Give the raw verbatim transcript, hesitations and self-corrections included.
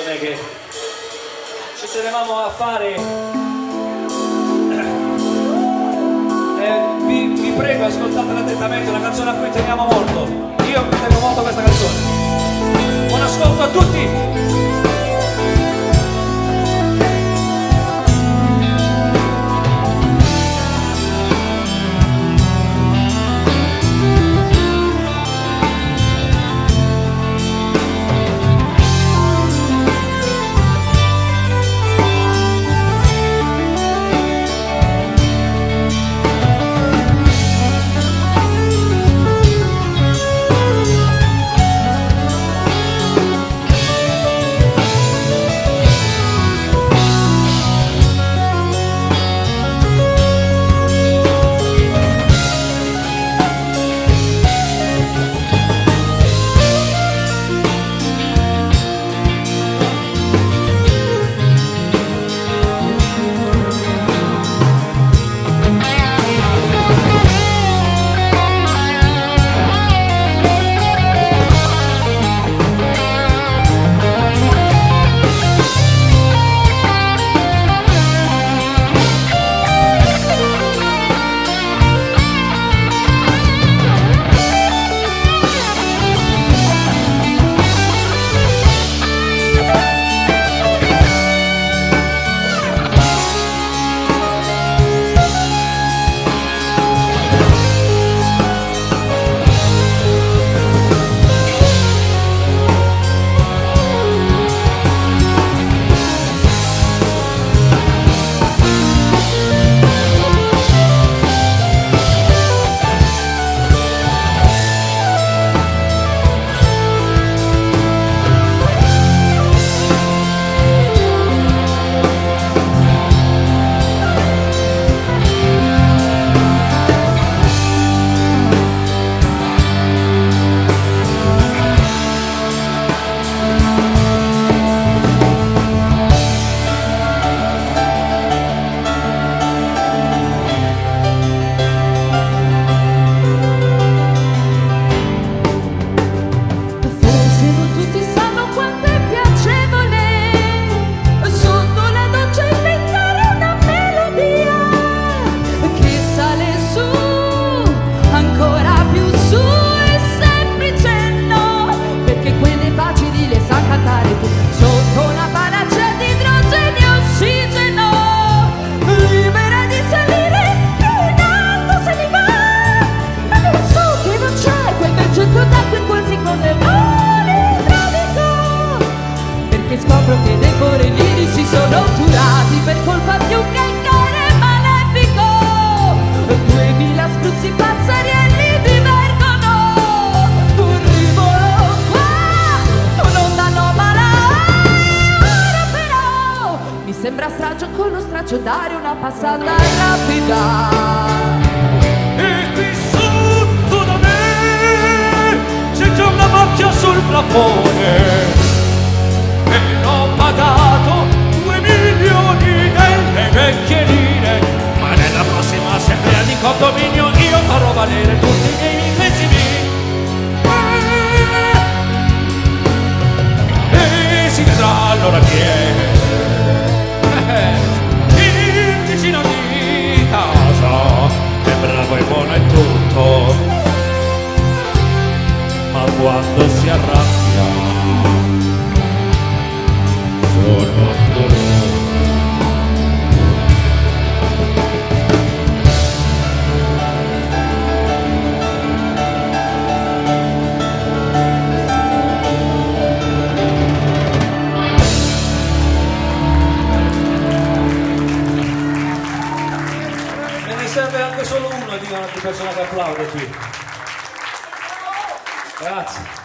canzone che ci tenevamo a fare. Eh, vi, vi prego, ascoltatela attentamente, è una canzone a cui teniamo molto. Io tengo molto a questa canzone. Buon ascolto a tutti! Scopro che dei forellini si sono turati per colpa di un calcare malefico. Duemila spruzzi pazzarielli divergono. Un rivolo qua, un'onda anomala. Ora però mi sembra straccio con lo straccio dare una passata rapida. E qui sotto da me c'è già una macchia sul plafone. E ho pagato due milioni delle vecchie lire, ma nella prossima assemblea di condominio io farò valere tutti i miei millesimi. E si vedrà allora chi è il vicino di casa, è bravo e buono e tutto, ma quando si arrabbia me ne serve anche solo uno di una persona che applaude qui. Grazie.